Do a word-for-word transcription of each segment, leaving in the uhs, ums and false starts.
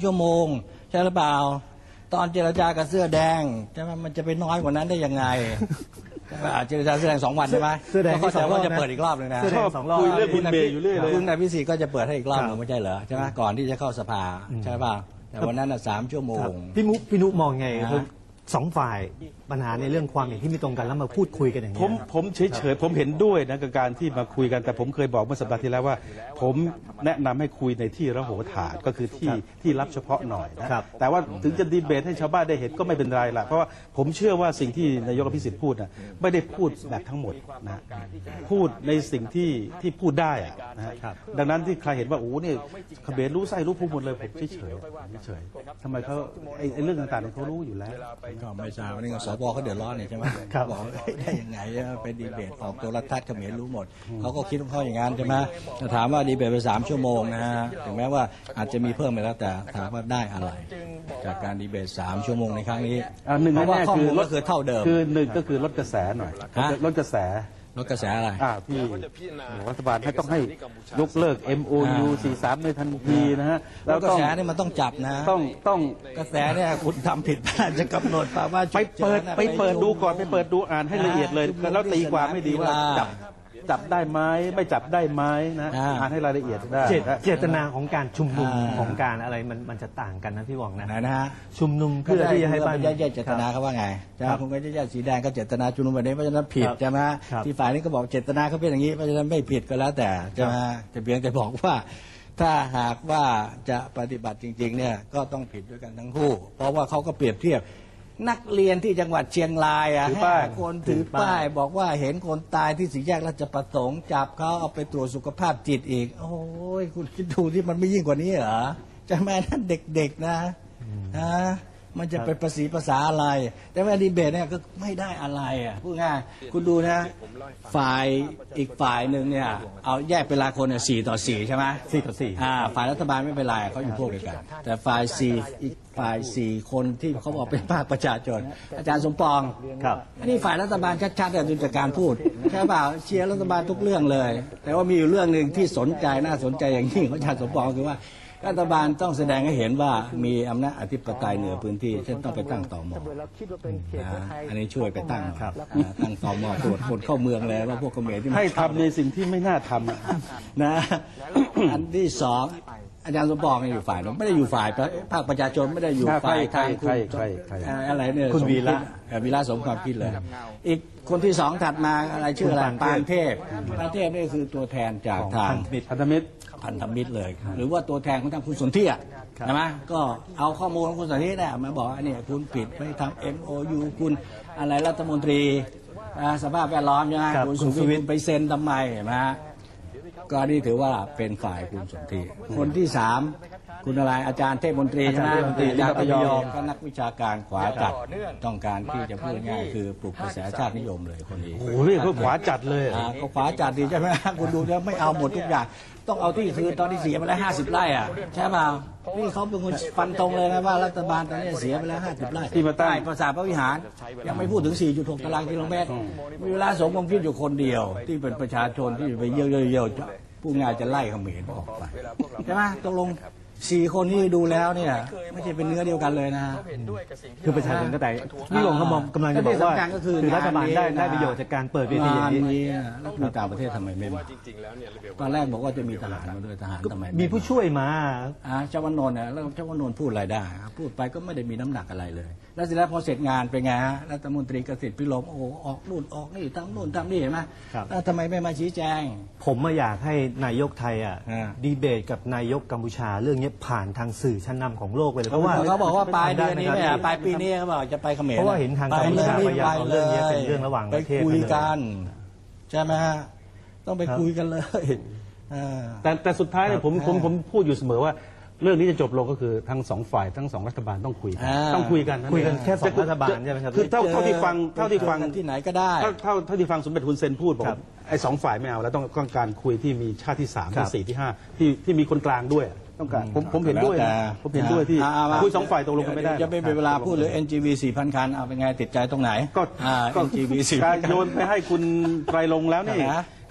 ชั่วโมงใช่หรือเปล่าตอนเจรจากับเสื้อแดงใช่ไหมมันจะไปน้อยกว่านั้นได้ยังไงเจรจาเสื้อแดงสองวันใช่ไหมเสื้อแดงก็จะว่าจะเปิดอีกรอบหนึ่งนะคุยเรื่องคุณเบย์อยู่เรื่อยเลยคุณนายพิสิทธิ์ก็จะเปิดให้อีกรอบหนึ่งไม่ใช่เหรอใช่ไหมก่อนที่จะเข้าสภาใช่ป่ะแต่วันนั้นสามชั่วโมงพี่มุพี่นุมองไงสองฝ่ายปัญหาในเรื่องความเห็นที่ไม่ตรงกันแล้วมาพูดคุยกันอย่างนี้ผมผมเฉยเฉยผมเห็นด้วยนะกับการที่มาคุยกันแต่ผมเคยบอกเมื่อสัปดาห์ที่แล้วว่าผมแนะนำให้คุยในที่ระโหฐานก็คือที่ที่รับเฉพาะหน่อยนะแต่ว่าถึงจะดีเบตให้ชาวบ้านได้เห็นก็ไม่เป็นไรละเพราะว่าผมเชื่อว่าสิ่งที่นายกอภิสิทธิ์พูดนะไม่ได้พูดแบบทั้งหมดนะพูดในสิ่งที่ที่พูดได้นะดังนั้นที่ใครเห็นว่าโอ้เนี่ยเขมรรู้ไส้รู้ภูมิหมดเลยผมเฉยเฉยเฉยทำไมเขาไอ้เรื่องต่างๆเขารู้อยู่แล้วก็ไม่ทราบวันนี้สปเขาเดือดร้อนเนี่ยใช่ไหมบอกได้ยังไงเป็นดีเบตออกโทรทัศน์เขมรรู้หมดเขาก็คิดของเขาอย่างนั้นใช่ไหมถามว่าดีเบตไปสามชั่วโมงนะฮะถึงแม้ว่าอาจจะมีเพิ่มไปแล้วแต่ถามว่าได้อะไรจากการดีเบตสามชั่วโมงในครั้งนี้เพราะว่าข้อมูลก็คือเท่าเดิมคือหนึ่งก็คือลดกระแสหน่อยลดกระแสลดกระแสอะไรอ่าที่รัฐบาลให้ต้องให้ยกเลิก เอ็ม โอ ยู สี่สิบสามในทันทีนะฮะแล้วกระแสนี่มันต้องจับนะต้องต้องกระแสเนี่ยคุณทำผิดพลาดจะกำหนดป่าว่าไปเปิดไปเปิดดูก่อนไปเปิดดูอ่านให้ละเอียดเลยแล้วตีความไม่ดีว่าจับจับได้ไหมไม่จับได้ไหมนะอ่านให้รายละเอียดได้เจตนาของการชุมนุมของการอะไรมันมันจะต่างกันนะพี่หว่องนะนะฮะชุมนุมเพื่อที่จะให้บ้านแยกเจตนาเขาว่าไงจะคุณก็จะแยกสีแดงก็เจตนาชุมนุมแบบนี้เพราะฉะนั้นผิดใช่ไหมที่ฝ่ายนี้ก็บอกเจตนาเขาเป็นอย่างนี้เพราะฉะนั้นไม่ผิดก็แล้วแต่ใช่ไหมจะเพียงแต่บอกว่าถ้าหากว่าจะปฏิบัติจริงๆเนี่ยก็ต้องผิดด้วยกันทั้งคู่เพราะว่าเขาก็เปรียบเทียบนักเรียนที่จังหวัดเชียงรายอ่ะห้าคนถือป้ายบอกว่าเห็นคนตายที่สี่แยกราชประสงค์จับเขาเอาไปตรวจสุขภาพจิตอีกโอ้ยคุณคิดดูที่มันไม่ยิ่งกว่านี้เหรอจะแม่นั่นเด็กๆนะฮะมันจะเป็นภาษีภาษาอะไรแต่ว่าดีเบตเนี่ยก็ไม่ได้อะไรอ่ะพูดง่ายคุณดูนะฝ่ายอีกฝ่ายหนึ่งเนี่ยเอาแยกเวลาคนเนี่ยสี่ต่อสี่ใช่ไหมสี่ต่อสี่อ่าฝ่ายรัฐบาลไม่เป็นไรเขาอยู่พวกเดียวกันแต่ฝ่ายสี่อีกฝ่ายสี่คนที่เขาบอกเป็นภาคประชาชนอาจารย์สมปองครับนี่ฝ่ายรัฐบาลชัดๆแต่ดูจากการพูดใช่เปล่าเชียร์รัฐบาลทุกเรื่องเลยแต่ว่ามีอยู่เรื่องหนึ่งที่สนใจน่าสนใจอย่างยิ่งของอาจารย์สมปองคือว่ารัฐบาลต้องแสดงให้เห็นว่ามีอำนาจอธิปไตยเหนือพื้นที่เช่นต้องไปตั้งตม.อันนี้ช่วยไปตั้งครับตั้งตม.ตรวจคนเข้าเมืองเลยว่าพวกเขมรที่ให้ทำในสิ่งที่ไม่น่าทำนะอันที่สองอาจารย์สมปองอยู่ฝ่ายไม่ได้อยู่ฝ่ายภาคประชาชนไม่ได้อยู่ฝ่ายทางคุณอะไรเนี่ยคุณวีระวีระสมความคิดเลยอีกคนที่สองถัดมาอะไรชื่ออะไรปานเทพปานเทพนี่คือตัวแทนจากทางพันธมิตรพันธมิตรเลยหรือว่าตัวแทนของทางคุณสนธิใช่ไหมก็เอาข้อมูลของคุณสนธิเนี่ยมาบอกอันนี้คุณผิดไปทำ เอ็ม โอ ยู คุณอะไรรัฐมนตรีสภาพแวดล้อมใช่ไหมคุณสุวิทย์ไปเซ็นทำไมเห็นไหมก็นี่ถือว่าเป็นฝ่ายคุณสนธิคนที่สามคุณอะไรอาจารย์เทพมนตรีใช่ไหมอาจารย์พยอมก็นักวิชาการขวาจัดต้องการที่จะพูดง่ายคือปลุกกระแสชาตินิยมเลยคนนี้โอ้โหเรียกว่าขวาจัดเลยก็ขวาจัดดีใช่ไหมคุณดูแล้วไม่เอาหมดทุกอย่างต้องเอาที่คือตอนที่เสียไปแล้วห้าสิบไร่อ่ะใช่เปล่านี่เขาเป็นคนฟันตรงเลยนะว่ารัฐบาลตอนนี้เสียไปแล้วห้าสิบไร่ที่มาตั้งปราสาทพระวิหารยังไม่พูดถึง สี่จุดหก ตารางกิโลเมตรมีเวลาสมความคิดอยู่คนเดียวที่เป็นประชาชนที่ไปเยี่ยวๆผู้งานจะไล่เขมรออกไปใช่ไหมตกลงสี่คนที่ดูแล้วเนี่ยไม่ใช่เป็นเนื้อเดียวกันเลยนะคือประชาชนก็แต่นี่หลงกำลังกำลังจะบอกว่าคือรัฐบาลได้ได้ประโยชน์จากการเปิดเวทีอย่างนี้แล้วมีต่างประเทศทำไมไม่มาตอนแรกบอกว่าจะมีทหารมาด้วยทหารทำไมมีผู้ช่วยมาอ่าเจ้าวันนนท์เนี่ยแล้วเจ้าวันนนท์พูดอะไรได้พูดไปก็ไม่ได้มีน้ำหนักอะไรเลยแล้วเสร็จแล้วพอเสร็จงานเป็นไงฮะรัฐมนตรีเกษตรพิรมโอ้ออกนู่นออกนี่ทั้งนู่นทั้งนี่เห็นไหมแล้วทำไมไม่มาชี้แจงผมมาอยากให้นายกไทยอ่ะดีเบตกับนายกกัมพูชาเรื่องนี้ผ่านทางสื่อชั้นนำของโลกไปเลยเพราะว่าเขาบอกว่าปลายเดือนนี้เนี่ยปลายปีนี้เขาบอกจะไปเขมรเพราะว่าเห็นทางกัมพูชาพยายามเอาเรื่องนี้เป็นเรื่องระหว่างประเทศไปคุยกันใช่ไหมฮะต้องไปคุยกันเลยแต่แต่สุดท้ายเนี่ยผมผมผมพูดอยู่เสมอว่าเรื่องนี้จะจบลงก็คือทั้งสองฝ่ายทั้งสองรัฐบาลต้องคุยกันต้องคุยกันคุยกันแค่สองรัฐบาลใช่ไหมครับคือเท่าเท่าที่ฟังเท่าที่ฟังที่ไหนก็ได้เท่าเท่าเท่าที่ฟังสมเด็จฮุนเซนพูดบอกไอ้สองฝ่ายไม่เอาแล้วต้องต้องการคุยที่มีชาติที่สามที่สี่ที่ห้าที่ที่มีคนกลางด้วยต้องการผมผมเห็นด้วยผมเห็นด้วยที่คุยสองฝ่ายตกลงกันไม่ได้จะไม่เป็นเวลาพูดเลย เอ็น จี วี สี่พัน คันเอาเป็นไงติดใจตรงไหนก็เอ็น จี วี สี่พัน คันโยนไปให้คุณไตรลงค์แล้วนี่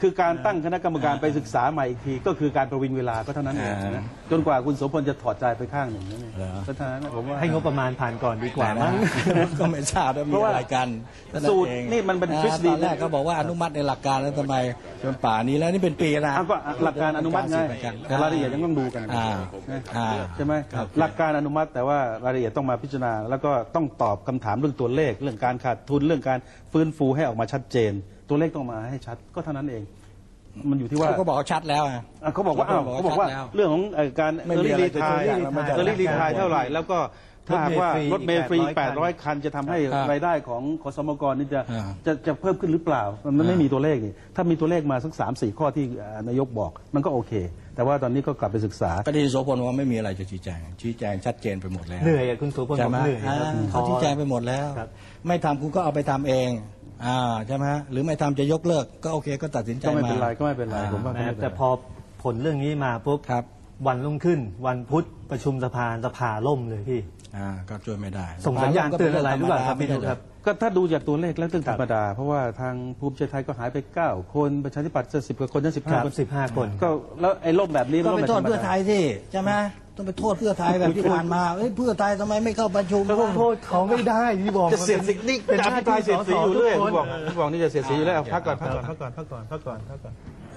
คือการตั้งคณะกรรมการไปศึกษาใหม่อีกทีก็คือการประวิงเวลาก็เท่านั้นเองนะจนกว่าคุณโสพลจะถอดใจไปข้างหนึ่งนั่นเองก็เท่านั้นผมว่าให้งบประมาณผ่านก่อนดีกว่ามั้งก็ไม่ทราบว่ามีอะไรกันสูตรนี่มันเป็นทฤษฎีตอนแรกเขาบอกว่าอนุมัติในหลักการแล้วทำไมจนป่านี้แล้วนี่เป็นปีนะก็หลักการอนุมัติไงแต่รายละเอียดยังต้องดูกันใช่ไหมหลักการอนุมัติแต่ว่ารายละเอียดต้องมาพิจารณาแล้วก็ต้องตอบคำถามเรื่องตัวเลขเรื่องการขาดทุนเรื่องการฟื้นฟูให้ออกมาชัดเจนตัวเลขต้องมาให้ชัดก็เท่านั้นเองมันอยู่ที่ว่าเขาบอกชัดแล้วเขาบอกว่าอ้าวเขาบอกว่าเรื่องของการเออร์ลี่รีไทร์เออร์ลี่รีไทร์เท่าไหร่แล้วก็ถ้าหากว่ารถเมล์ฟรีแปดร้อยคันจะทำให้รายได้ของขสมกนี่จะจะจะเพิ่มขึ้นหรือเปล่ามันไม่มีตัวเลขนี่ถ้ามีตัวเลขมาสักสามสี่ข้อที่นายกบอกมันก็โอเคแต่ว่าตอนนี้ก็กลับไปศึกษาประเด็นโสพลว่าไม่มีอะไรจะชี้แจงชี้แจงชัดเจนไปหมดแล้วเหนื่อยคุณโสพลบอกเหนื่อยเขาชี้แจงไปหมดแล้วไม่ทำคุณก็เอาไปทำเองอ่าใช่ไหมหรือไม่ทำจะยกเลิกก็โอเคก็ตัดสินใจมาก็ไม่เป็นไรก็ไม่เป็นไรผมว่าแต่พอผลเรื่องนี้มาปุ๊บวันรุ่งขึ้นวันพุธประชุมสภาสภาล่มเลยพี่อ่าก็ช่วยไม่ได้ส่งสัญญาณเตือนอะไรหรือเปล่าครับพี่ครับก็ถ้าดูจากตัวเลขแล้วเรื่องธรรมดาเพราะว่าทางภูมิใจไทยก็หายไปเก้าคนประชาธิปัตย์จะสิบกว่าคนจะสิบห้าคนสิบห้าคนก็แล้วไอ้ล่มแบบนี้ก็ไปโทษเพื่อไทยสิใช่ไหมต้องไปโทษเพื่อไทยแบบที่ผ่านมาเอ้ยเพื่อไทยทำไมไม่เข้าประชุมก็โทษเขาไม่ได้ที่บอกจะเสียสินี่เป็นหน้าที่เสียสีอยู่เรื่อยที่บอกที่บอกนี่จะเสียสีอยู่แล้วพักก่อนพักก่อนพักก่อนพักก่อนพักก่อนพักก่อน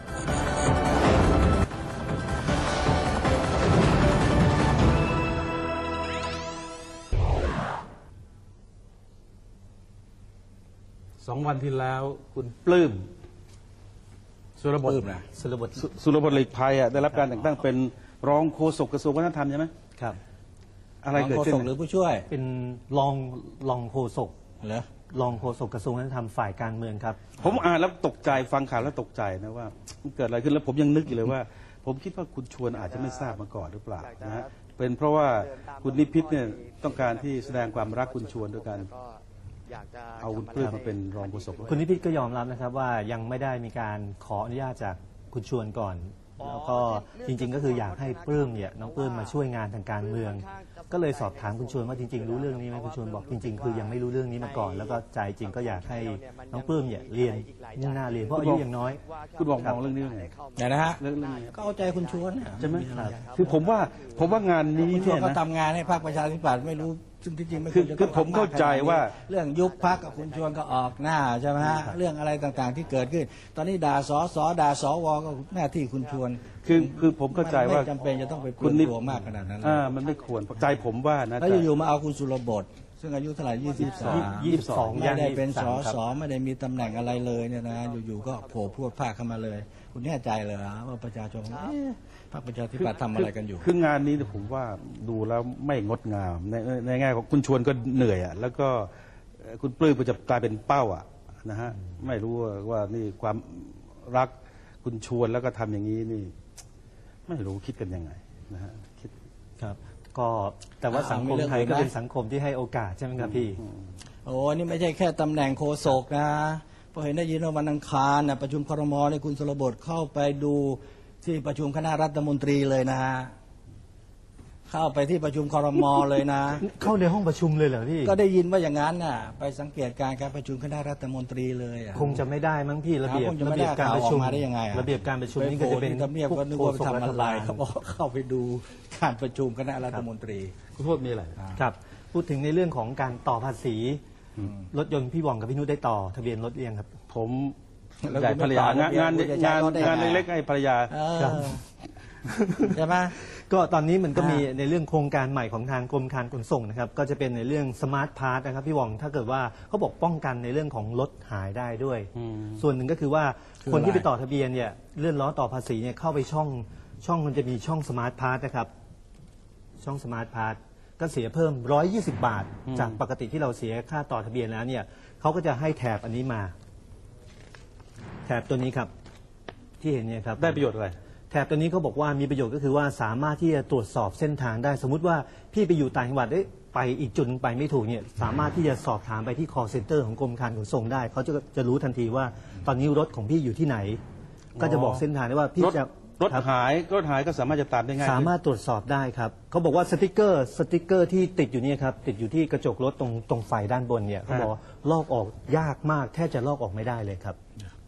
สองวันที่แล้วคุณปลื้มสุรบดสุรบดสุรบดหลีกภัยอ่ะได้รับการแต่งตั้งเป็นรองโฆษกกระทรวงวัฒนธรรมใช่ไหมครับอะไรเกิดขึ้นหรือผู้ช่วยเป็นรองรองโฆษกเหรอรองโฆษกกระทรวงวัฒนธรรมฝ่ายการเมืองครับผมอ่านแล้วตกใจฟังข่าวแล้วตกใจนะว่าเกิดอะไรขึ้นแล้วผมยังนึกอยู่เลยว่าผมคิดว่าคุณชวนอาจจะไม่ทราบมาก่อนหรือเปล่านะฮะเป็นเพราะว่าคุณนิพิษเนี่ยต้องการที่แสดงความรักคุณชวนด้วยกันเอาคุณปลื้มมาเป็นรองโฆษกคุณนิพิษก็ยอมรับนะครับว่ายังไม่ได้มีการขออนุญาตจากคุณชวนก่อนแล้วก็จริงๆก็คืออยากให้ปลื้มเนี่ยน้องปลื้มมาช่วยงานทางการเมืองก็เลยสอบถามคุณชวนว่าจริงๆรู้เรื่องนี้ไหมคุณชวนบอกจริงๆคือยังไม่รู้เรื่องนี้มาก่อนแล้วก็ใจจริงก็อยากให้น้องปลื้มเนี่ยเรียนมุ่งหน้าเรียนเพราะอายุยังน้อยคุณบอกมองเรื่องนี้ไงนะฮะก็เอาใจคุณชวนใช่ไหมคือผมว่าผมว่างานนี้เนี่ยเขาทำงานให้พรรคประชาธิปัตย์ไม่รู้ซึ่งจริงๆไม่ควรจะคือผมเข้าใจว่าเรื่องยุบพรรคกับคุณชวนก็ออกหน้าใช่ไหมฮะเรื่องอะไรต่างๆที่เกิดขึ้นตอนนี้ด่าสสด่าสวก็หน้าที่คุณชวนคือคือผมเข้าใจว่าไม่จำเป็นจะต้องไปปลุกตัวมากขนาดนั้นอ่ามันไม่ควรใจผมว่านะแล้วอยู่ๆมาเอาคุณสุรบดซึ่งอายุเท่าไหร่ยี่สิบสองยี่สิบสองไม่ได้เป็นสสไม่ได้มีตำแหน่งอะไรเลยเนี่ยนะอยู่ๆก็โผล่พรวดพลาดเข้ามาเลยคุณแน่ใจเลยว่าประชาชนพรรคประชาธิปัตย์ทำอะไรกันอยู่คืองานนี้ผมว่าดูแล้วไม่งดงามในในแง่ของคุณชวนก็เหนื่อยอ่ะแล้วก็คุณปลื้มก็จะกลายเป็นเป้าอ่ะนะฮะไม่รู้ว่านี่ความรักคุณชวนแล้วก็ทำอย่างนี้นี่ไม่รู้คิดกันยังไงนะฮะคิดครับก็แต่ว่าสังคมไทยก็เป็นสังคมที่ให้โอกาสใช่ไหมครับพี่โอ้นี่ไม่ใช่แค่ตำแหน่งโฆษกนะพอเห็นได้ยินว่าวันอังคารนะประชุมครม.เนี่ยคุณสุรบดเข้าไปดูที่ประชุมคณะรัฐมนตรีเลยนะฮะเข้าไปที่ประชุมครม.เลยนะเข้าในห้องประชุมเลยเหรอพี่ก็ได้ยินว่าอย่างนั้นน่ะไปสังเกตการการประชุมคณะรัฐมนตรีเลยคงจะไม่ได้มั้งพี่ระเบียบระเบียบการประชุมมาได้ยังไงระเบียบการประชุมนี่ก็จะเป็นทำเนียบก็นึกว่าไปทำอะไรเขาบอกเข้าไปดูการประชุมคณะรัฐมนตรีคุณโทษมีอะไรครับพูดถึงในเรื่องของการต่อภาษีรถยนต์พี่หว่องกับพี่นุชได้ต่อทะเบียนรถเรียงครับผมใหญ่ภรรยางานงานงานงานเล็กๆให้ภรรยาใช่ไหมก็ตอนนี้มันก็มีในเรื่องโครงการใหม่ของทางกรมการขนส่งนะครับก็จะเป็นในเรื่องสมาร์ทพาสนะครับพี่หว่องถ้าเกิดว่าเขาบอกป้องกันในเรื่องของรถหายได้ด้วยส่วนหนึ่งก็คือว่าคนที่ไปต่อทะเบียนเนี่ยเลื่อนล้อต่อภาษีเนี่ยเข้าไปช่องช่องมันจะมีช่องสมาร์ทพาสนะครับช่องสมาร์ทพาสก็เสียเพิ่มหนึ่งร้อยยี่สิบบาทจากปกติที่เราเสียค่าต่อทะเบียนแล้วเนี่ยเขาก็จะให้แถบอันนี้มาแถบตัวนี้ครับที่เห็นเนี่ยครับได้ประโยชน์อะไรแถบตัวนี้เขาบอกว่ามีประโยชน์ก็คือว่าสามารถที่จะตรวจสอบเส้นทางได้สมมุติว่าพี่ไปอยู่ต่างจังหวัดไปอีกจุดไปไม่ถูกเนี่ยสามารถที่จะสอบถามไปที่ call center ของกรมการขนส่งได้เขาจะจะรู้ทันทีว่าตอนนี้รถของพี่อยู่ที่ไหนก็จะบอกเส้นทางได้ว่าพี่จะรถหายรถหายก็สามารถจะตามได้ง่ายสามารถตรวจสอบได้ครับเขาบอกว่าสติกเกอร์สติกเกอร์ที่ติดอยู่นี่ครับติดอยู่ที่กระจกรถตรงตรงไฟด้านบนเนี่ยเขาบอกลอกออกยากมากแทบจะลอกออกไม่ได้เลยครับ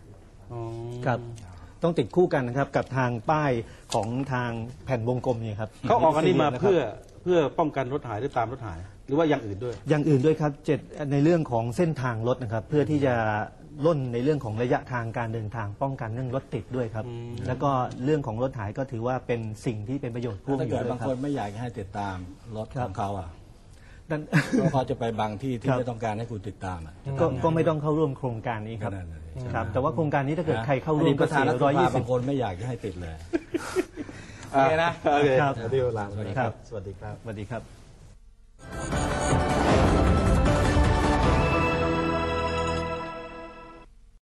ครับต้องติดคู่กันนะครับกับทางป้ายของทางแผ่นวงกลมนี่ครับเขาออกอันนี้มาเพื่อเพื่อป้องกันรถหายหรือตามรถหาย หรือว่าอย่างอื่นด้วยอย่างอื่นด้วยครับเจ็ดในเรื่องของเส้นทางรถนะครับเพื่อที่จะล่นในเรื่องของระยะทางการเดินทางป้องกันเรื่องรถติดด้วยครับแล้วก็เรื่องของรถหายก็ถือว่าเป็นสิ่งที่เป็นประโยชน์พ่วงอถ้ายู่เกิดด้วยบางครัคบนไม่อยากให้ติดตามรถของเขาอ่ะนั่นเพราะเขาจะไปบางที่ที่ครับไม่ต้องการให้คุณติดตามอ่ะก็ก็ไม่ต้องเข้าร่วมโครงการนี้ครับนั่นน่ะสิครับแต่ว่าโครงการนี้ถ้าเกิดใครเข้าร่วอมดีตปก็ระธาเสีนยรัฐสร้อยภายี่สิบาบงคนไม่อยากจะให้ติดเลยโอเคนะ โอเคครับเดี๋ยวลาสวัสดีครับครับสวัสดีครับสวัสดีครับ